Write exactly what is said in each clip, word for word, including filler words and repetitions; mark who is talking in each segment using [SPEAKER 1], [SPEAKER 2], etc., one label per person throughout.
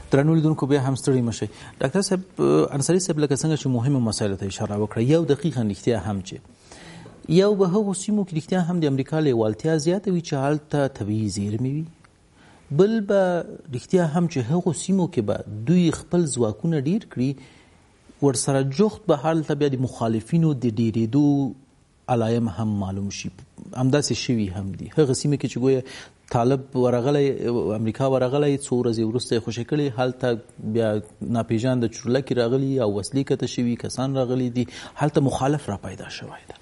[SPEAKER 1] درنو لیدونکو بیا هم ستړي مشئ. ډاکټر صاحب انصاري صاحب لکه څنګه چې مهمه مسایلو ته اشاره وکړه، یو دقیقا رښتیا هم چې یو به هغو سیمو کې رښتیا هم د امریکا لیوالتیا زیاته وي چې هلته طبیعي زیرمې وي، بل به رښتیا هم چې هغو سیمو کې به دوی خپل ځواکونه ډیر کړي، ورسره جفت به هلته بیا د مخالفینو د ډیرېدو علایم هم معلوم شي. همداسې شوي هم دي هغه سیمې کې چې ګویا طالب ورغلی، امریکا ورغلی، څو ورځې وروسته یې خوشې کړي، هلته بیا ناپېژانده چورلکې راغلي او وسلې کته شوي کسان راغلي دي، هلته مخالف را پیدا شوی ده.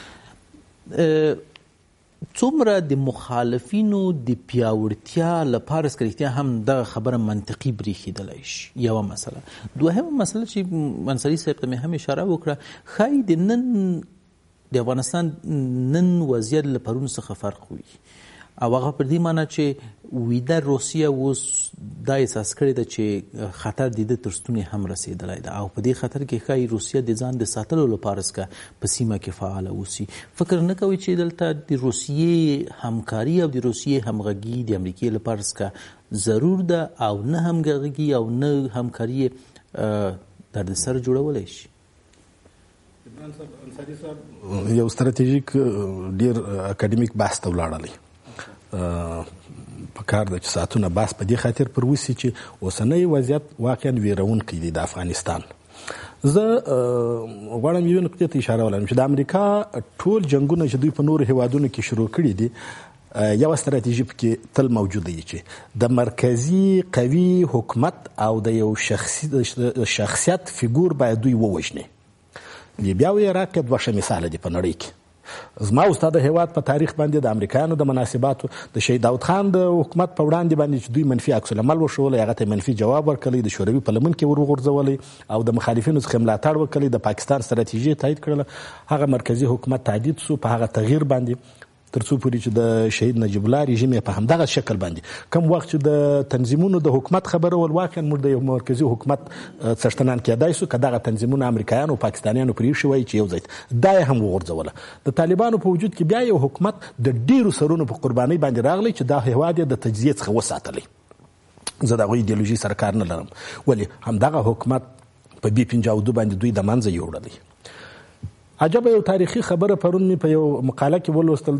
[SPEAKER 1] څومره د مخالفینو د پیاوړتیا لپاره که رښتیا هم دغه خبره منطقي برېښېدلی شي، یوه مسله. دوهمه مسله چې انصاري صاحب ته مې هم اشاره وکړه، ښایي د نن د افغانستان نن وضعیت له پرون څخه فرق وي، او هغه پر دې معنی چې ویده روسیه اوس دا احساس کړې ده چې خطر د ده تر ستونې هم رسېدلی ده، او په دې خطر کې ښایي روسیه د ځان د ساتلو لپاره څخه په سیمه کې فعاله اوسي. فکر نه کوي چې دلته د روسیې همکاري او د روسیې همغږي د امریکې لپاره څخه ضرور ده، او نه همغږي او نه همکاري دردسر جوړولی شي؟
[SPEAKER 2] انصاري صاحب یو ستراتیژیک ډیر اکاډمیک بحث ته ولاړلی، په کار ده چې ساعتونه بحث په دې خاطر پر وسي چې اوسنی وضعیت واقعا ویرونکی دی د افغانستان. زه غواړم یوې نقطې ته اشاره ولرم چې د امریکا ټول جنګونه چې دوی په نورو هیوادونو کې شروع کړي دي، یوه ستراتیژي پکې تل موجوده وي چې د مرکزي قوي حکومت او د یو شخصیت فیګور باید دوی ووژني. لیبیا او عراق کې دوه ښه مثاله دي په نړۍ کې. زما او ستا د هیواد په تاریخ باندې د امریکایانو د مناسباتو د شهید داود خان د حکومت په وړاندې باندې چې دوی منفي عکس العمل وښولی، هغه ته منفي جواب ورکړی، د شوروي په لمن کې ور وغورځولی او د مخالفینو څخه ملاتړ وکړی، د پاکستان ستراتیژي تایید کړله، هغه مرکزي حکومت تهدید سو په هغه تغییر باندې تر څو پورې چې د شهید نجیب الله رژیم په همدغه شکل باندې کوم وخت چې د تنظیمونو د حکومت خبره ول، واقعا موږ د یو مرکزي حکومت څښتنان کېدای سو که دغه تنظیمونه امریکایانو او پاکستانیانو پرې ایښي وای چې یو ځای دا یې هم وغورځوله. د طالبانو په وجود کې بیا یو حکومت د ډیرو سرونو په قربانۍ باندې راغلی چې دا هیواد یې د تجزیې څخه وساتلی. زه د هغوی ایډیالوژي سره کار نه لرم، ولې همدغه حکومت په بي پنځه باندې دوی د منځه یوړلی. عجبه یو تاریخي خبره پرون مې په یو مقاله کې ولوستل،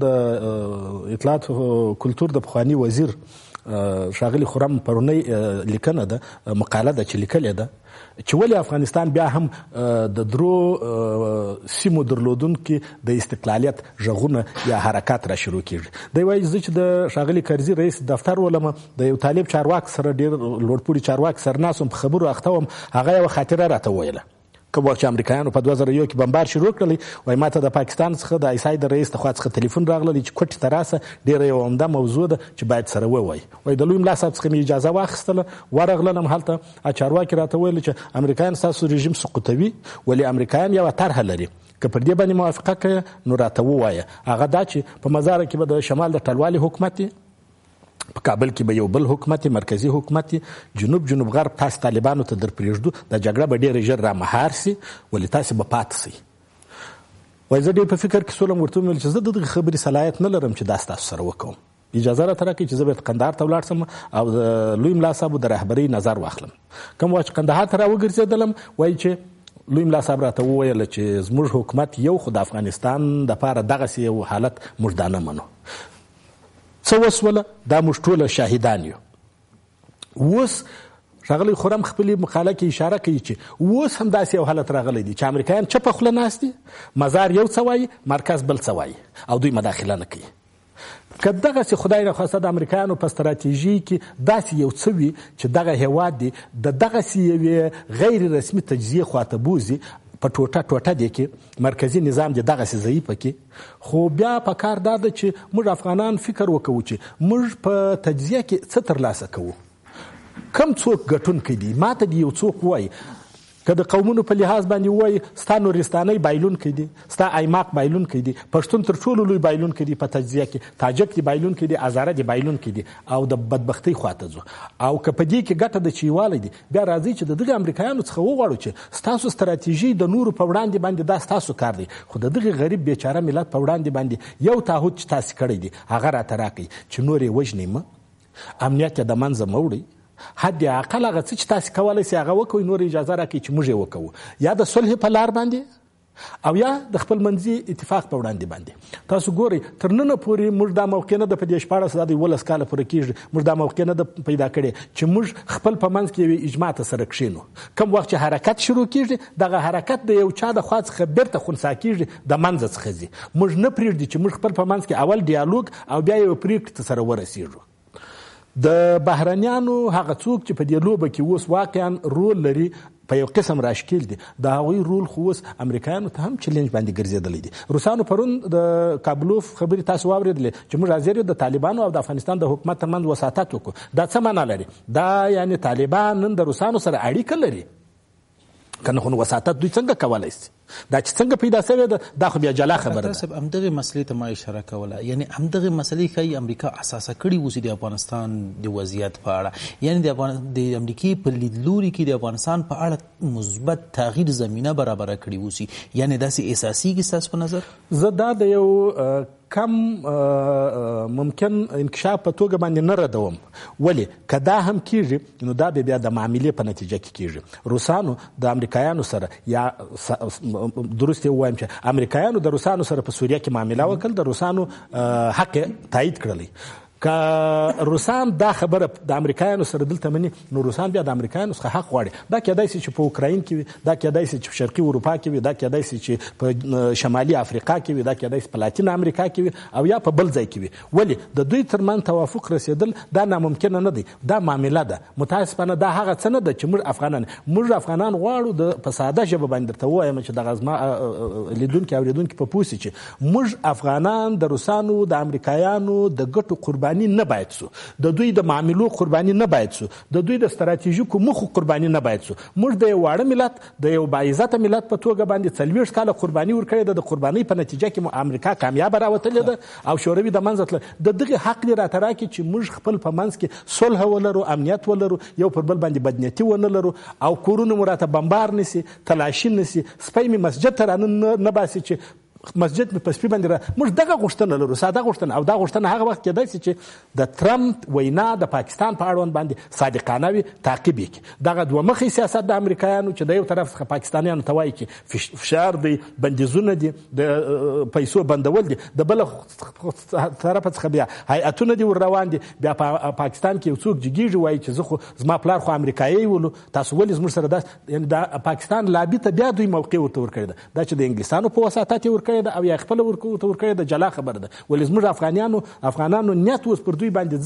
[SPEAKER 2] د اطلاعات کلتور د پخواني وزیر ښاغلي خرم پرونی لیکنه ده، مقاله ده چې لیکلې ده چې ولې افغانستان بیا هم د درو سیمو درلودونکي د استقلالیت غږونه یا حرکات را شروع کیږي. دی وایي زه چې د ښاغلي کرزي رئیس دفتر ولم، د یو طالب چارواک سره ډېر لوړپوړي چارواک سره ناست وم، په خبرو اخته وم، هغه یوه خاطره راته وویله. کوم وخت چې امریکایانو په دوه زره یو کې بمبار شروع کړلی، وایي ماته د پاکستان څخه د آی اس آی د رئیس لخوا څخه تلیفون راغلی چې کوټې ته راسه، ډېره یوه عمده موضوع ده چې باید سره ووایي. وایي د لوی ملا صاحب څخه مې اجازه واخیستله، ورغللم هلته، چارواکي راته ویل چې امریکایان ستاسو رژیم سقوطوي، ولې امریکایان یوه طرحه لري، که پر دې باندې موافقه کوې نو راته ووایه. هغه دا چې په مزاره کې به د شمال د ټلوالي حکومت په کابل کې به یو بل حکومت مرکزی حکومت جنوب جنوب غرب تاسو طالبانو ته در پرېږدو، د جګړه به ډېره ژر را مهار سي، ولې تاسو به پاتې سئ. وایي زه ډېر په فکر کې سولم، ورته ومې ویل چې زه د دغې خبرې صلاحیت نه لرم چې دا ستاسو سره وکوم، اجازه راته راکړئ چې زه بېرته قندهار ته ولاړ سم او د لوی ملا صاحبو د رهبرۍ نظر واخلم. کوم وخت چې قندهار ته را وګرځېدلم، وایي چې لوی ملا صاحب راته وویل چې زموږ حکومت یو، خو د افغانستان دپاره دغسې یو حالت موږ دا نه منو. څه وسوله؟ دا موږ ټوله شاهدان یو. اوس ښاغلی خرم خپلې مقاله کې اشاره کوي چې اوس هم داسې یو حالت راغلی دی چې امریکایان چپه خوله ناست دي، مزار یو څه وایي، مرکز بل څه وایي، او دوی مداخله نه کوي. که دغسې خدای نخواسته د امریکایانو په ستراتیژي کې داسې یو څه وي چې دغه هیواد دی د دغسې یوې غیر رسمي تجزیې خواته بوځي، په ټوټه ټوټه دی کې مرکزي نظام دی دغسې ضعیفه کې، خو بیا په کار دا ده چې موږ افغانان فکر وکړو چې موږ په تجزیه کې څه ترلاسه کوو، کم څوک ګټونکی دی. ماته دی یو څوک وایي که د قومونو په لحاظ باندې وایي ستا نورستانۍ بایلونکی دی، ستا ایماق بایلونکی دی، پښتون تر ټولو لوی بایلونکی دی په تجزیه کې، تاجک دی بایلونکی دی، هزاره دی بایلونکی دی، او د بدبختۍ خواته ځو. او که په دې کې ګټه د چې یوالی دی، بیا راځئ چې د دغې امریکایانو څخه وغواړو چې ستاسو ستراتیژي د نورو په وړاندې باندې دا ستاسو کار دی، خو د دغې غریب بیچاره ملت په وړاندې باندې یو تعهد چې تاسې کړی دی هغه راته راکړئ چې نور یې وژنئ مه، امنیت یې د منځه مه وړئ، حد اقل هغه څه چې تاسو کولی سئ هغه وکړئ، نور اجازه راکړئ چې موږ یې وکړو، یا د صلح په لار باندې او یا د خپل منځي اتفاق په وړاندې باندې. تاسو ګورئ تر ننه پورې موږ دا موقع نه ده په دې شپاړس دا د یولس کاله پوره کېږي موږ دا موقع نه ده پیدا کړې چې موږ خپل په منځ کې یوې اجماع ته سره کښېنو. کوم وخت چې حرکت شروع کېږي دغه حرکت د یو چا د خوا څخه بیرته خنثی کېږي، د منځه څخه ځي. موږ نه پرېږدي چې موږ خپل په منځ کې اول ډیالوګ او بیا یو پرېکړې ته سره ورسېږو. د بهرنیانو هغه څوک چې په دې لوبه کې اوس واقعا رول لري په یو قسم راشکیل دي، د هغوی رول خو اوس امریکایانو ته هم چلنج باندې ګرځېدلی دي. روسانو پرون د کابلوف خبرې تاسو واورېدلې چې موږ حاضر یو د طالبانو او د افغانستان د حکومت ترمنځ وساطت وکړو. دا څه معنا لري؟ دا یعنی طالبان نن د روسانو سره اړیکه لري که نه خو وساطت دوی څنګه کولی شي؟ دا چې څنګه پیدا شوې ده دا خو بیا جلا خبره ده.
[SPEAKER 1] صاحب همدغې مسلې ته ما اشاره کوله، یعنی همدغې مسلې ښایي امریکا اساسه کړي اوسي د افغانستان د وضعیت په اړه، یعنی د افغان د امریکې په لیدلوري کې د افغانستان په اړه مثبت تغییر زمینه برابره کړي اوسي، یعنی داسې اساسي ستاسو په نظر؟
[SPEAKER 2] زه دا د یو کم ممکن انکشاف په توګه باندې نه ردوم. ولې که دا هم کېږي نو دا بیا د معاملې په نتیجه کې کېږي. روسانو د امریکایانو سره یا درست وایم چې امریکایانو د روسانو سره په سوریه کې معامله وکړل، د روسانو حق تایید کړلی. که روسان دا خبره د امریکایانو سره دلته مني نو روسان بیا د امریکایانو څخه حق غواړي. دا کېدای شي چې په اوکراین کې وي، دا کېدای شي چې په شرقي اروپا کې وي، دا کېدای شي چې په شمالي افریقا کې وي، دا کېدای شي په لاتین امریکا کې وي او یا په بل ځای کې وي. ولې د دوی ترمنځ توافق رسېدل دا ناممکنه نه دی، دا معامله ده. متاسفانه دا هغه څه نه ده چې موږ افغانان موږ افغانان غواړو د په ساده ژبه باندې درته ووایم چې دغه زما لیدونکي اورېدونکي په پوه شي چې موږ افغانان د روسانو د امریکایانو د ګټو قرباني نه باید سو، د دوی د معاملو قرباني نه باید سو، د دوی د ستراتیژیکو موخو قرباني نه باید سو. موږ د یو واړه ملت د یو باعزته ملت په توګه باندې څلوېښت کاله قرباني ورکړې ده. د قربانۍ په نتیجه کې مو امریکا کامیابه راوتلې ده او شوروي د منځه تللی. د دغې حق دې راته راکړي چې موږ خپل په منځ کې صلح ولرو، امنیت ولرو، یو پر بل باندې بدنیتي ونه لرو او کورونه مو راته بمبار نسي، تلاشي نسي، سپی مې مسجد ته رانه نه باسي چې مسجد مې په سپي باندې را. موږ دغه غوښتنه لرو، ساده غوښتنه. او دا غوښتنه هغه وخت کېدای شي چې د ټرمپ وینا د پاکستان په اړوند باندې صادقانه وي، تعقیب یې کړي. دغه دوه مخی سیاست د امریکایانو چې د یو طرف څخه پاکستانیانو ته وایي چې فشار دی، بندیزونه دي، د پیسو بندول دي، د بل طرف څخه بیا هیئتونه دي ور روان دي. بیا په پاکستان کې یو څوک جګیږي وایي چې زه خو زما پلار خو امریکایي ولو، تاسو ولې زموږ سره داسې. یعنې د پاکستان لابي ته بیا دوی موقع ورته ورکړې ده. دا چې د انګلیسانو په وساطت یې ورکړې ده او یا خپل ورکو ته ورکړې ده جلا خبره ده. ولې زموږ افغانانو افغانانو نیت اوس پر دوی باندې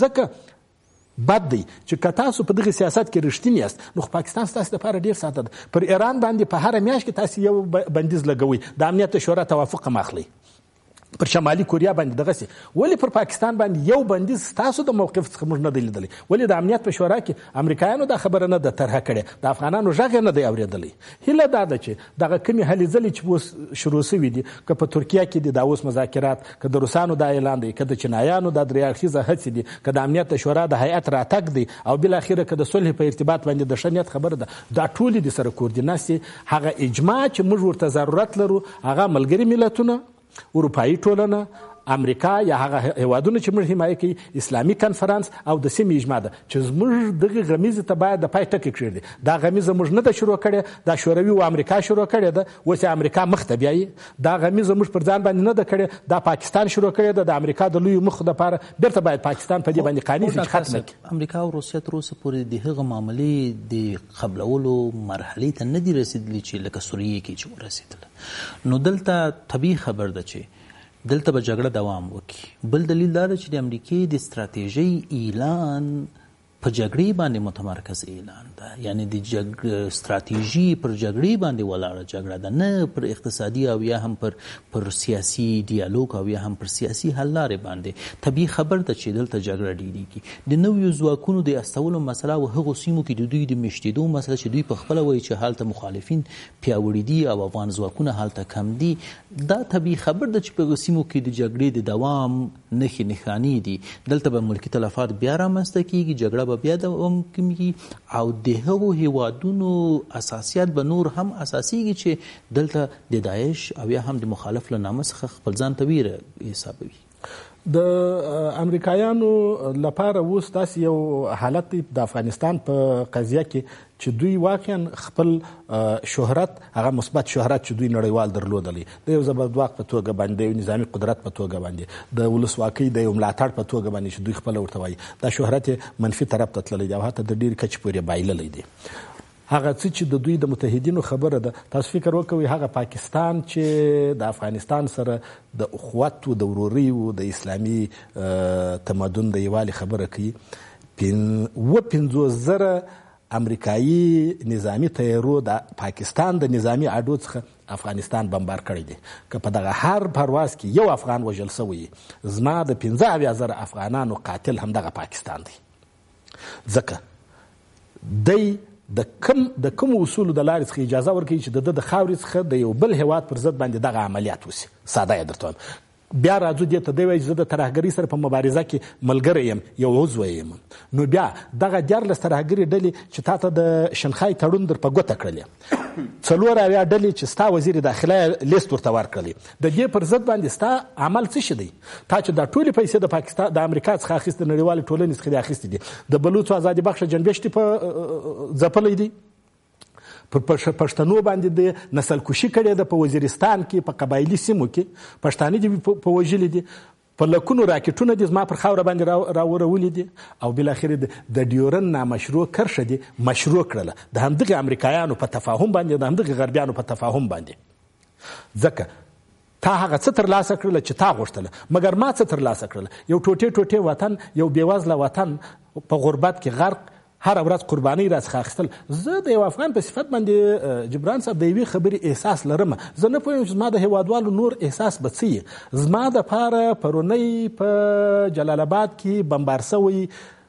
[SPEAKER 2] ځکه بد دی چې که تاسو په دغه سیاست کې رښتینی یاست نو پاکستان ستاسو لپاره ډېر ساده ده. پر ایران باندې په هره میاشت کې تاسو یو بندیز لګوئ، د امنیت شورا توافق هم اخلئ. پر شمالي کوریا باندې دغسې. ولې پر پاکستان باندې یو بندیز ستاسو د موقف څخه موږ نه دی لیدلی؟ ولې د امنیت په شورا کې امریکایانو دا خبره نه ده طرحه کړې، د افغانانو غږ یې نه دی اورېدلی؟ هیله دا ده چې دغه کومې هلې ځلې چې اوس شروع شوي دي، که په ترکیه کې دي دا اوس مذاکرات، که د روسانو دا اعلان دی، که د چینایانو دا درې اړخیزه هڅې دي، که د امنیت شورا د هیئت راتګ دی، او بالاخره که د صلح په ارتباط باندې د ښه نیت خبره ده، دا ټولې د سره کوردینه سي. هغه اجماع چې موږ ورته ضرورت لرو هغه ملګري ملتونه، اروپایي ټولنه، امریکا یا هغه هیوادونه چې موږ حمایه کوي، اسلامي کنفرانس او د سیمې اجماع ده چې زموږ دغه غمیزې ته باید د پای ټکی کښېږدي. دا غمیزه موږ نه ده شروع کړې، دا شوروي او امریکا شروع کړې ده. اوس یې امریکا مخ ته بیایي. دا غمیزه موږ پر ځان باندې نه ده کړې، دا پاکستان شروع کړې ده. د امریکا د لویو مخو دپاره بیرته باید پاکستان په دې باندې قانع شي چې ختمه کړي.
[SPEAKER 1] امریکا او روسیه تر اوسه پورې د هغه معاملې د قبلولو مرحلې ته نه دي رسېدلي چې لکه سوریې کې چې ورسېدله. نو دلته طبیعي خبر ده چې دلته به جګړه دوام وکړي. بل دلیل دا ده چې د امریکې د ستراتیژۍ اعلان په جګړې باندې متمرکز اعلان ده، یعنی د جګړې ستراتیژي پر جګړې باندې ولاړه جګړه ده، نه پر اقتصادي او یا هم پر پر سیاسي ډیالوګ او یا هم پر سیاسي حل لارې باندې. طبیعي خبر ده چې دلته جګړه ډیریږي. د نویو ځواکونو د استولو مسله او هغو سیمو کې د دوی د مشتېدو مسله چې دوی په خپله وایي چې هلته مخالفین پیاوړي دي او افغان ځواکونه هلته کم دي، دا طبیعي خبر ده چې په سیمو کې د جګړې د دوام نښې نښانې دي. دلته به ملکي تلفات بیا رامنځته کېږي، جګړه بیا دوام کوي او د هغو هیوادونو اساسیات به نور هم اساسیږي چې دلته د داعش او یا هم د مخالف له نامه څخه خپل ځان ته ویره حسابوي.
[SPEAKER 2] د امریکایانو لپاره اوس داسې یو حالت دی د افغانستان په قضیه کې چې دوی واقعا خپل شهرت هغه مثبت شهرت چې دوی نړیوال درلودلی د یو زبردواق په توګه باندې د یو نظامي قدرت په توګه باندې د ولسواکۍ د یو ملاتړ په توګه باندې چې دوی خپله ورته وایي دا شهرت یې منفي طرف ته تللی دی او حتی د ډېرې کچې پورې بایللی دی. هغه څه چې د دوی د متحدینو خبره ده تاسو فکر وکوئ هغه پاکستان چې د افغانستان سره د اخوت و د ورورۍ و د اسلامي تمدن د یووالي خبره کوي اوه پنځوس زره امریکایي نظامي تیارو د پاکستان د نظامي اډو څخه افغانستان بمبار کړی دی که په دغه هر پرواز کې یو افغان وژل شوی زما د پنځه اویا زره افغانانو قاتل همدغه پاکستان دی ځکه دی د کم د کوم اصولو د لارې څخه اجازه ورکوي چې د ده د خاورې څخه د یو بل هیواد پر ضد باندې دغه عملیات وشي. ساده یې درته وایم بیا راځو دې ته دی وایي چې زه د ترهګرۍ سره په مبارزه کې ملګری یم یو عضو یم نو بیا دغه دیارلس ترهګرې ډلې چې تا ته د شنغهای تړون در په ګوته کړلې څلور اویا ډلې چې ستا وزیر داخله لیست ورته ورکړلې د دې پر ضد باندې ستا عمل څه شي دی تا چې دا ټولې پیسې د پاکستان د امریکا څخه اخیستې نړیوالې ټولنې څخه دې اخیستې دي د بلوڅو ازادي بخشه جنبشتي په ځپلی دی پر پښتنو باندې د نسل کشي کړې ده په وزیرستان کې په قبایلي سیمو کې پښتانه دي په وژلي دي په لکونو راکټونه دي زما پر خاوره باندې راورولي دي او بالاخره د ډیورن نامشروع کرښه دي مشروع کړله د همدغه امریکایانو په تفاهم باندې د همدغه غربیانو په تفاهم باندې ځکه تا هغه څه ترلاسه کړله چې تا غوښتله مګر ما څه ترلاسه کړله یو ټوټې ټوټې وطن یو بېوزله وطن په غربت کې غرق هر ورځ قربانۍ راڅخه اخیستل. زه د یو افغان په صفت باندې جبران صاحب د یوې خبرې احساس لرم زه نه پوهیم چې زما د هیوادوالو نور احساس به څه زما دپاره پرونی په جلال آباد کې بمبار شوی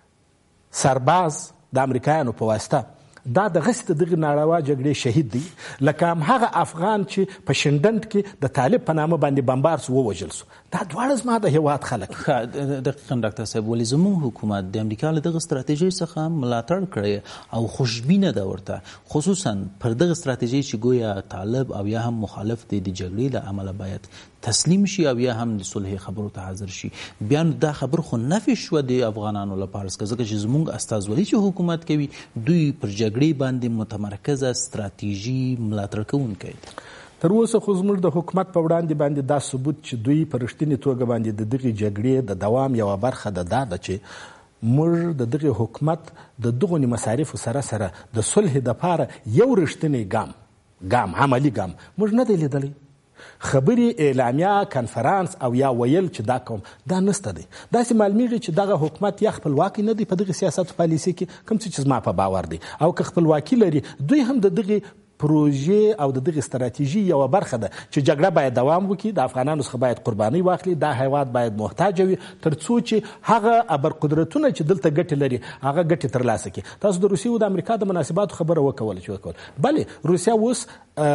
[SPEAKER 2] سرباز د امریکایانو په واسطه دا دغسې د دغې ناړوا جګړې شهید دی لکه همهغه افغان چې په شنډنډ کې د طالب په نامه باندې بمبار سو ووژل سو دا دواړه زما د هیواد خلک
[SPEAKER 1] دقیقا ډاکټر صاحب ولې زموږ حکومت د امریکا له دغه ستراتیژۍ څخه ملاتړ کړی او خوشبینه ده ورته خصوصا پر دغه ستراتیژۍ چې ګویا طالب او یا هم مخالف دی د جګړې له امله باید تسلیم شي او یا هم د صلح خبرو ته حاضر شي بیا دا خبر خو نفي شوه د افغانانو لپاره ځکه چې زموږ استازولي چې حکومت کوي دوی پر جګړې باندې متمرکزه ستراتیژي ملاتړ کوونکی دی.
[SPEAKER 2] تر اوسه خو زموږ د حکومت په وړاندې باندې دا ثبوت چې دوی په رښتینې توګه باندې د دغې جګړې د دوام یوه برخه د دا ده چې موږ د دغې حکومت د دغو مصارفو سره سره د صلح دپاره یو رښتینی ګام ګام عملي ګام موږ نه دی لیدلی. خبرې اعلامیه کنفرانس او یا ویل چې دا کوم دا نسته دی داسې معلومیږي چې دغه حکومت یا خپلواکي نه دی په دغه سیاست پالیسي کې کوم څه چې زما په باور دی او که خپلواکي لري دوی هم د دغه پروژې او د دغه ستراتیژي یوه برخه ده چې جګړه باید دوام وکړي د افغانانو څخه باید قربانۍ واخلي دا هیواد باید محتاج وي تر څو چې هغه ابرقدرتونه چې دلته ګټې لري هغه ګټې ترلاسه کړي. تاسو د روسیې او د امریکا د مناسباتو خبره وکوله چې وکول بلې روسیه اوس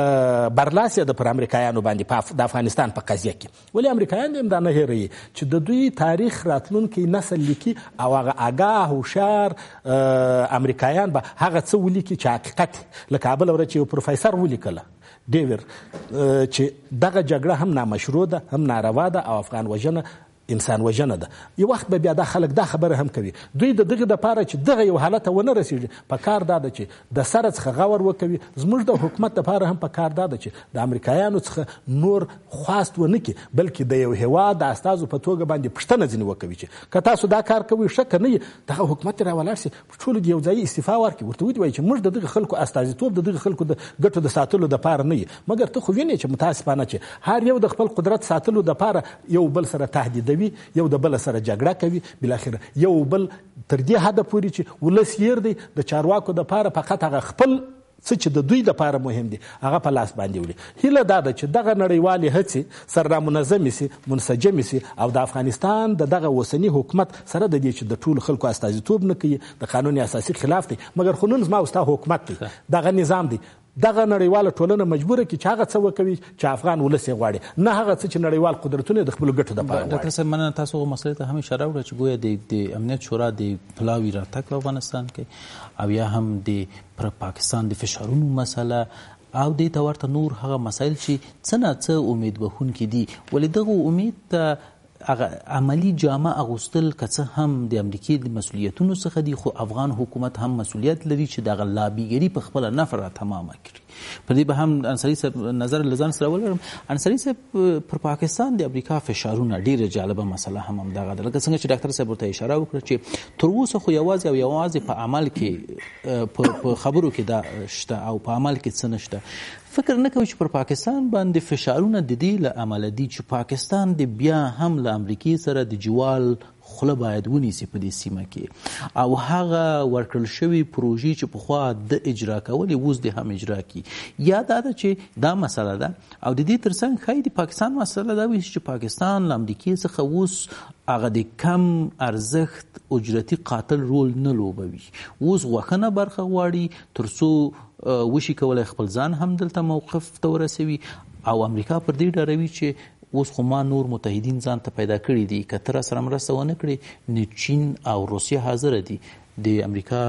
[SPEAKER 2] برلاسې ده پر امریکایانو باندې د افغانستان په قضیه کې ولې امریکایان هم دا نه هیروي چې د دوی تاریخ راتلونکی نسل لیکي او هغه آګاه هوښیار امریکایان به هغه څه ولیکي چې حقیقت لکه بله ورځ چې پروفیسر ولیکله ډیور چې دغه جګړه هم نامشروع ده هم ناروا ده او افغان وژنه انسان وژنه ده. یو وخت به بیا دا خلک دا خبره هم کوي دوی د دغه دپاره چې دغه یو حالت ونه رسیږي په کار دا ده چې د سره څخه غور وکوي زموږ د حکومت دپاره هم په کار دا ده چې د امریکایانو څخه نور خواست ونه کړي بلکې د یو هیواد د استازو په توګه باندې پوښتنه ځینې وکوي چې که تاسو دا کار کوئ ښه که نه یې دغه حکومت دې راولاړ شي ټولو دې یو ځایي استعفا ورکړي ورته ودې وایي چې موږ د دغه خلکو استازیتوب د دغه خلکو د ګټو د ساتلو دپاره نه یې مګر ته خو وینې چې متاسفانه چې هر یو د خپل قدرت ساتلو دپاره یو بل سره تهدیدوي یو د بل سره جګړه کوي بالاخره یو بل تر دې حده پورې چې ولس یې دی د چارواکو دپاره فقط هغه خپل څه چې د دوی دپاره مهم دي هغه په لاس باندې وړي. هیله دا ده چې دغه نړیوالې هڅې سره رامنظمې سي منسجمې سي او د افغانستان د دغه اوسني حکومت سره د دې چې د ټولو خلکو استازیتوب نه کوي د قانون اساسي خلاف دی مګر خو نن زما او ستا حکومت دی دغه نظام دی دغه نړیواله ټولنه مجبوره کړي چې هغه څه وکوي چې افغان ولس یې غواړي نه هغه څه چې نړیوال قدرتونه د خپلو ګټو دپاره غواړي.
[SPEAKER 1] ډاکټر صاحب مننه تاسو هغه مسلې ته هم اشاره وکړه چې ګویا د امنیت شورا د پلاوي راتګ په افغانستان کې او یا هم د پر پاکستان د فشارونو مسله او دې ته ورته نور هغه مسایل چې څه نه څه امید بخونکي دي ولې دغه امید ته هغه عملی جامه اغوستل که څه هم د امریکې د مسؤلیتونو څخه دي، خو افغان حکومت هم مسؤلیت لري چې دغه لابیګري په خپله نفر تمامه کړي. پر دې به هم انصاري صاحب نظر له ځان سره ولرم. انصاري صاحب پر پاکستان د امریکا فشارونه ډېره جالبه مسله هم همدغه ده، لکه څنګه چې ډاکټر صاحب ورته اشاره وکړه چې تر اوسه خو یوازې او یوازې په عمل کې په خبرو کې دا شته او په عمل کې څه نشته. فکر نه کوي چې پر پاکستان باندې فشارونه د دې له امله دي چې پاکستان د بیا هم له امریکې سره د جوال خوله باید ونیسي په دې سیمه کې، او هغه ورکړل شوي پروژې چې پخوا د اجرا کولې اوس د هم اجرا کړي. یا دا ده چې دا مسله ده، او د دې ترڅنګ ښایي د پاکستان مسله دا وي چې پاکستان له امریکې څخه اوس هغه د کم ارزښت اجرتي قاتل رول نه لوبوي، اوس غوښنه برخه غواړي تر څو وشي کولی خپل ځان هم دلته موقف ته ورسوي. او امریکا پر دې ډاروي چې اوس خو ما نور متحدین ځان ته پیدا کړي دي، که ته راسره مرسته ونه کړې نو چین او روسیه حاضره دي. د امریکا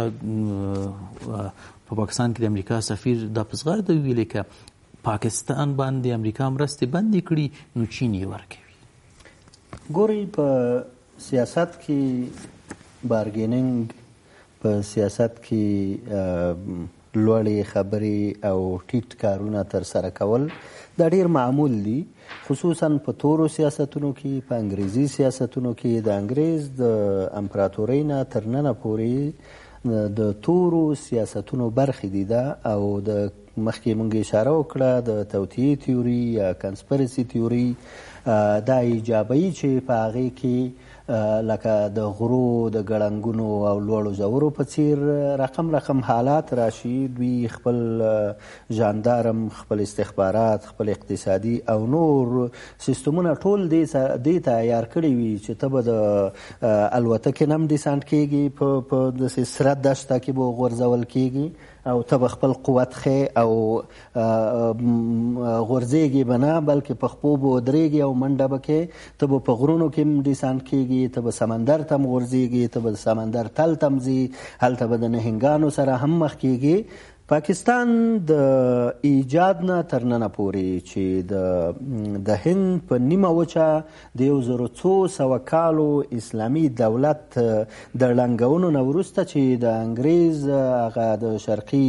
[SPEAKER 1] په پاکستان کې د امریکا سفیر دا په زغرده ویلې که پاکستان باندې امریکا مرستې بندې کړي نو چین یې ورکوي.
[SPEAKER 3] ګورئ، په سیاست کې بارګیننګ، په سیاست کې لوړې خبرې او ټیټ کارونه ترسره کول دا ډېر معمول دي، خصوصا په تورو سیاستونو کې، په انګریزي سیاستونو کې. د انګریز د امپراتورۍ نه تر ننه پورې د تورو سیاستونو برخې دي دا، او د مخکې مونږ اشاره وکړه د توطیې تیوري یا کنسپرسي تیوري، دا ایجابوي چې په هغې کې لکه د غرو د ګړنګونو او لوړو ژورو په څیر رقم رقم حالات راشي. دوی خپل ژاندارم، خپل استخبارات، خپل اقتصادي او نور سیستمونه ټول دې ته عیار کړي وي چې ته به د الوتکې نه هم ډیسانټ کېږي، په داسې سره دشته کې به غورځول کېږي او ته به خپل قوت ښې او غورځېږي به نه، بلکې په خپو به ودرېږي او منډه به کې. ته به په غرونو کې هم ډیسانټ کېږي، ته به سمندر ته هم غورځېږي، ته به د سمندر تل ته هم ځي، هلته به د نهنګانو سره هم مخ کېږي. پاکستان د ایجاد نه تر ننه پورې چې د د هند په نیمه وچه د یو زرو څو سوه کالو اسلامي دولت د ړنګونو نه وروسته چې د انګریز هغه د شرقي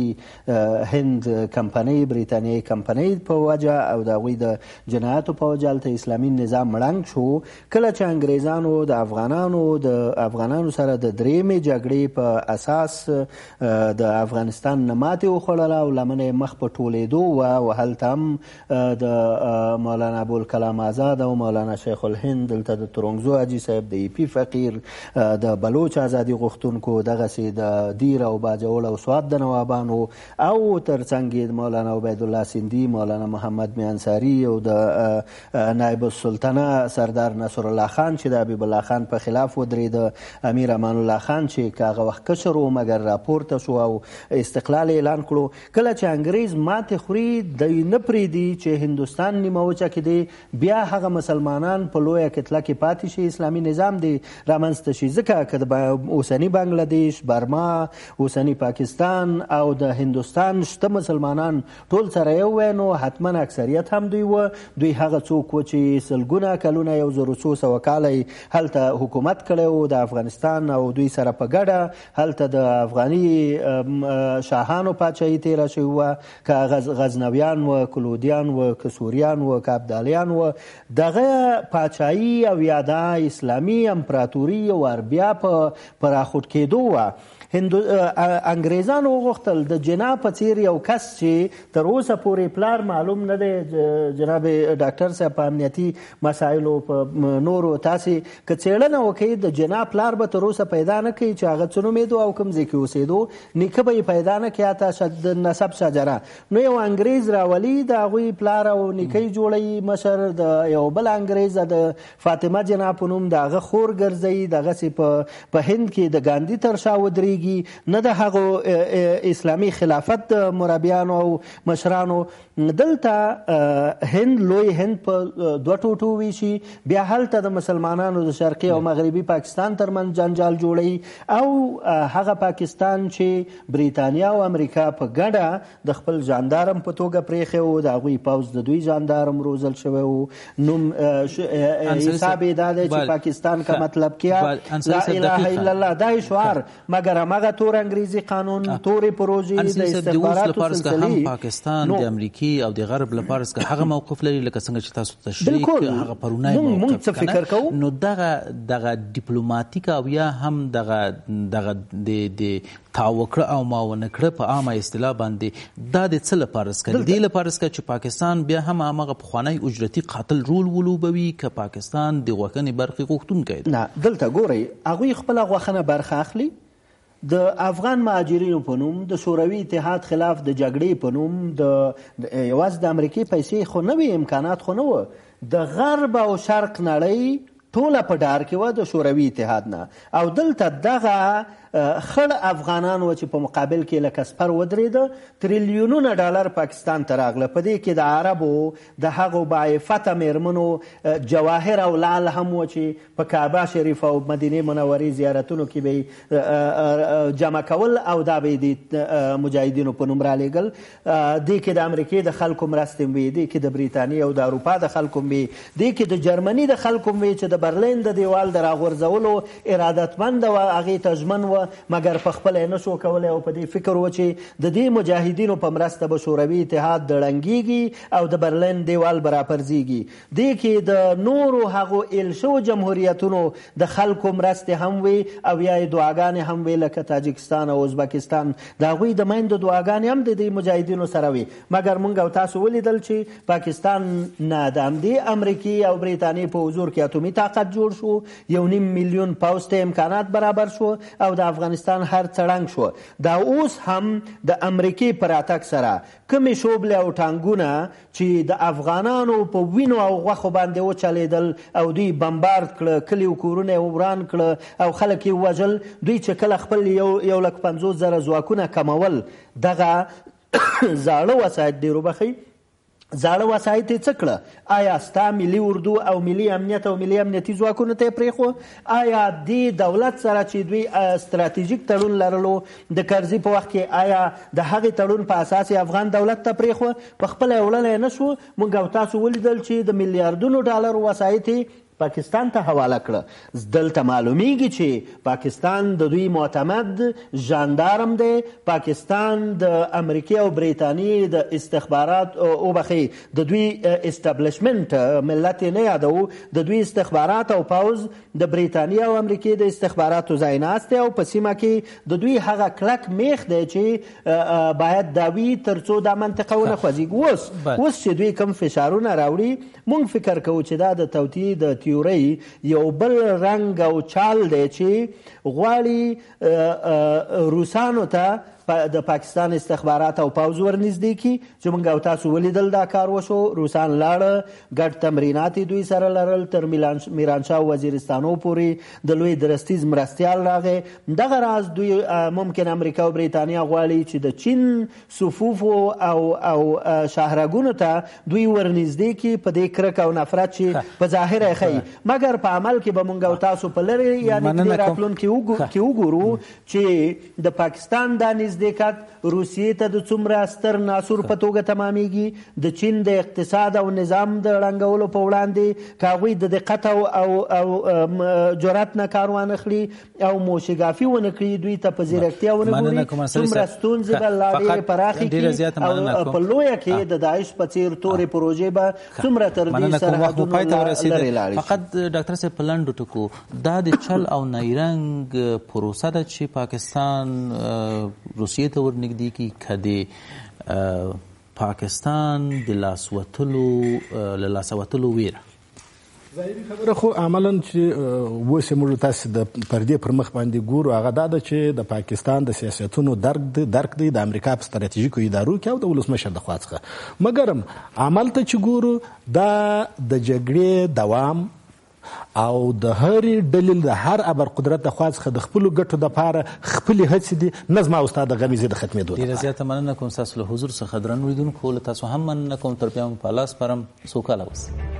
[SPEAKER 3] هند کمپنۍ، بریتانیایي کمپنۍ په وجه او د هغوی د جنایاتو په وجه هلته اسلامي نظام ړنګ شو. کله چې انګریزانو د افغانانو د افغانانو سره د درېیمې جګړې په اساس د افغانستان نه ماتې وخوړله او لمنه یې مخ په ټولېدو وه، او هلته هم د مولانا ابوالکلام آزاد او مولانا شیخ الهند، دلته د ترنګزو حاجي صاحب، د ایپي فقیر، د بلوچ ازادي غوښتونکو، دغسې د دیر او باجوړ او سوات د نوابانو، او تر څنګ یې مولانا عبیدالله سندي، مولانا محمد میانصاري او د نایب السلطنه سردار نصر الله خان چې د حبیب الله خان په خلاف ودرېده، امیر امان الله خان چې که هغه وخت کشر و مګر راپورته شو او استقلال اعلان کړو. کله چې انګریز ماتې خوري، دوی نه پرېږدي چې هندوستان نیمه وچه کې دی بیا هغه مسلمانان په لویه کتله کې پاتې شي، اسلامي نظام دی رامنځته شي. ځکه که د اوسني بنګلادیش، برما، اوسني پاکستان او د هندوستان شته مسلمانان ټول سره یو وی نو حتما اکثریت هم دوی و. دوی هغه څوک و چې سلګونه کلونه، یو زرو څو سوه کاله هلته حکومت کړی و د افغانستان، او دوی سره په ګډه هلته د افغاني شاهانو پاچاهي تیره شوې وه، که غزنویان و، کلودیان و، که سوریان و، که ابدالیان و. دغه پاچاهي او یا د اسلامي امپراتوري ور بیا په راخوټ کېدو وه. انګریزانو وغوښتل د جنا په څیر یو کس چې تر اوسه پورې پلار معلوم نه دی، جناب ډاکټر صاحب په امنیتي مسایلو په نورو تاسې که څېړنه وکړئ د جنا پلار به تر اوسه پیدا نه کوي چې هغه څه نومېدو او کوم ځای کې اوسېدو، نیکه به یې پیدا نه کوي، حتی د نسب شجره. نو یو انګریز راولي، د هغوی پلار او نیکه جوړوي، مشر د یو بل انګریز د فاطمه جنا په نوم د هغه خور ګرځوي، دغسې په هند کې د ګاندي تر شا ودرېږي کیږي، نه د هغو اسلامي خلافت مربیانو او مشرانو. دلته هند لوی هند په دوه ټوټو ویشي، بیا هلته د مسلمانانو د شرقي او مغربي پاکستان ترمنځ جنجال جوړوي، او هغه پاکستان چې بریتانیا او امریکا په ګډه د خپل جاندارم په توګه پرېښی و، د هغوی پوځ د دوی جاندارم روزل شوی و. نوم حساب یې دا دی چې پاکستان کا مطلب کیا لا اله الا الله، دا شعار، مګر همغه تور انګریزي قانون، تورې پروژې د استخباراتو سلسلې
[SPEAKER 1] پاکستان د امریکا او د غرب لپاره څخه هغه موقف لري لکه څنګه چې تاسو تشریح هغه پرونای موقف کنه. نو دغه دغه ډیپلوماټیک او یا هم دغه دغه د د تاوکړه او ماونکړه په عامه اصطلاح باندې دا د څه لپاره څخه دی لپاره څخه چې پاکستان بیا هم هغه پخوانی اجرتي قاتل رول ولوبوي که پاکستان د غوښنې برخې غوښتونکی دی. نه
[SPEAKER 3] دلته ګورئ، هغوی خپله غوښنه برخه اخلي، د افغان مهاجرینو په نوم، د شوروي اتحاد خلاف د جګړې په نوم، د یوازې د امریکې پیسې خو نه وي، امکانات خو نه وه، د غرب او شرق نړۍ ټوله په ډار کې وه د شوروي اتحاد نه. او دلته دغه خړ افغانان و چې په مقابل کې لکه سپر ودرېده، تریلیونونه ډالر پاکستان ته راغله. په دې کې د عربو د هغو باعفته میرمنو جواهر او لعل هم و چې په کعبه شریف او مدینې منورې زیارتونو کې به جمع کول، او دا به یې د مجاهدینو په نوم رالیږل. دې کې د امریکې د خلکو مرستې وې، دې کې د بریتانیې او د اروپا د خلکو وې، دې کې د جرمني د خلکو وې چې د برلین د دیوال د راغورځولو ارادتمند وه، هغې ته ژمن وه، مګر په خپله یې نشو کولی، او په دې فکر و چې د دې مجاهدینو په مرسته به شوروي اتحاد د ړنګېږي او د برلین دیوال به راپرځېږي. دې کې د نورو هغو ایل شوو جمهوریتونو د خلکو مرستې هم وي، او یا یې دعاګانې هم وي، لکه تاجکستان او ازبکستان، د هغوی د میندو دعاګانې هم د دې مجاهدینو سره وي. مګر موږ او تاسو ولیدل چې پاکستان نه د همدې امریکې او بریتانیې په حضور کې اتومي طاقت جوړ شو، یو نیم میلیون پوځ ته امکانات برابر شو، او د افغانستان هر څړنګ شو. دا اوس هم د امریکې په راتګ سره کومې شوبلې او ټانګونه چې د افغانانو په وینو او غوښو باندې وچلېدل او دوی بمبارد کړه، کلي او کورونه یې وران کړه او خلک یې ووژل، دوی چې کله خپل یو یو لک پنځوس زره ځواکونه کمول، دغه زاړه وسایط ډېر وبخئ زاړه وسایط یې څه کړه؟ آیا ستا ملي اردو او ملي امنیت او ملي امنیتي ځواکونو ته یې پرېښوه؟ آیا دې دولت سره چې دوی ستراتیژیک تړون لرلو د کرزي په وخت کې، آیا د هغې تړون په اساس یې افغان دولت ته پرېښوه؟ په خپله یې وړلی نه شو. موږ او تاسو ولیدل چې د میلیاردونو ډالر وسایط پاکستان ته حواله کړه. دلته معلومیږي چې پاکستان د دوی معتمد ژاندارم دی، پاکستان د امریکې او بریتانیې د استخبارات او بخي د دوی استابلیشمنت، ملت یې نه یادوو، د دوی استخبارات او پوز د بریتانیا او امریکې د استخباراتو ځای ناست دی، او په سیمه کې د دوی هغه کلک میخ دی چې باید دا وي تر څو دا منطقه ونه خوځېږي. اوس اوس چې دوی کوم فشارونه راوړي، موږ فکر کوو چې دا د توطیې د تیورۍ یو بل رنګ او چال دی چې غواړي روسانو ته د پاکستان استخبارات او پوځ ورنږدې کړي، چې موږ او تاسو ولیدل دا کار وشو. روسان لاړه، ګډ تمرینات دوی سره لرل، تر میرانشاه او وزیرستانو پورې د لوی درستیز مرستیال راغی. دغه راز دوی ممکن امریکا او بریتانیا غواړي چې د چین صفوفو او او شاهرګونو ته دوی ورنږدې کړي په دې کرکه او نفرت چې په ظاهره یې ښیي، مګر په عمل کې به موږ او تاسو په لرې یا نږدې راتلونکي کې وګورو چې د پاکستان دا نزدېکت روسیې ته د څومره ستر ناسور په توګه تمامیږي، د چین د اقتصاد او نظام د ړنګولو په وړاندې که هغوی د دقت او او جرأت نه کار وانخلي او موشګافي ونه کړي، دوی ته په ځیرکتیا ونه ګوري، څومره ستونزې به لا ډېرې پراخې کړي او په لویه کې د داعش په څېر تورې پروژې به څومره تر دې سرحدونو لرې لاړې.
[SPEAKER 1] فقط ډاکټر صاحب په لنډو ټکو، دا د چل او نیرنګ پروسه ده چې پاکستان روسیې ته ورنږدې کی کده پاکستان د لاس وتلو له لاس وتلو ویره
[SPEAKER 2] ظاهري خبره خو عملاً چې اوس یې موږ تاسې د پردې پر مخ باندې ګورو، هغه دا ده چې د پاکستان د سیاستونو درک دی د امریکا په ستراتیژیکو ادارو کې او د ولسمشر د خوا څخه، مګر عمل ته چې ګورو دا د جګړې دوام او د هرې ډلې د هر ابرقدرت د خوا څخه د خپلو ګټو دپاره خپلې هڅې دي نه زما او ستا د غمیزې د ختمېدو
[SPEAKER 1] ډېره زیاته مننه کوم ستاسو له حضور څخه درنو لیدونکو له تاسو هم مننه کوم تر بیا مو په الله سپارم سوکاله اوسئ